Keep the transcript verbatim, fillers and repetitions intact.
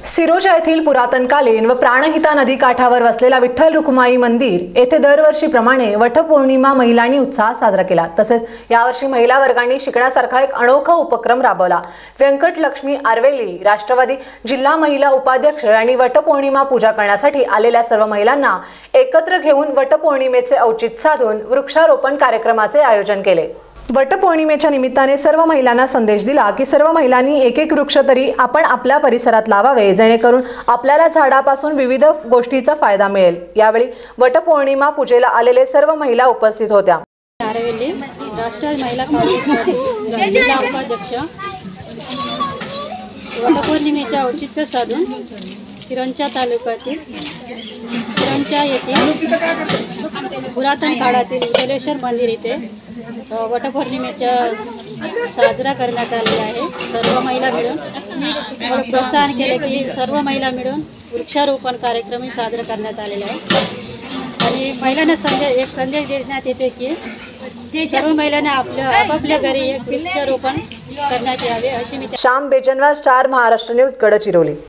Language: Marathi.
सिरोजा येथील पुरातनकालीन व प्राणहिता नदी काठावर वसलेला विठ्ठल रुक्माई मंदिर येथे दरवर्षीप्रमाणे वटपौर्णिमा महिलांनी उत्साहात साजरा केला। तसेच यावर्षी महिला वर्गांनी शिकण्यासारखा एक अनोखा उपक्रम राबवला। व्यंकटलक्ष्मी आर्वेली राष्ट्रवादी जिल्हा महिला उपाध्यक्ष यांनी वटपौर्णिमा पूजा करण्यासाठी आलेल्या सर्व महिलांना एकत्र घेऊन वटपौर्णिमेचे औचित्य साधून वृक्षारोपण कार्यक्रमाचे आयोजन केले। वटपौर्णिमेच्या निमित्ताने सर्व महिलांना संदेश दिला की सर्व महिलांनी एक एक वृक्ष तरी आपण आपल्या परिसरात लावावे, जेणेकरून आपल्याला झाडापासून विविध गोष्टीचा फायदा मिळेल। यावेळी वटपौर्णिमा पूजेला आलेले सर्व महिला उपस्थित होत्या। आर्वेली राष्ट्रवादी महिला काँग्रेस जिल्हा उपाध्यक्ष वटपौर्णिमेच्या औचित्य साधून सिरोंचा तालुक्यातील सिरोंचा येथील पुरातन काळातील विठ्ठलेश्वर मंदिर येथे वटपौर्णिमेचा साजरा करण्यात आलेला आहे। सर्व महिला मिळून प्रोत्साहन केले की सर्व महिला मिळून वृक्षारोपण कार्यक्रम साजरा करण्यात आलेला आहे आणि महिलांना संदेश एक संदेश देण्यात येते की सर्व महिलांना आपल्या आपापल्या घरी एक वृक्षारोपण करण्यात यावे अशी मी। Shyam Bejanwar, star Maharashtra news, Gadchiroli.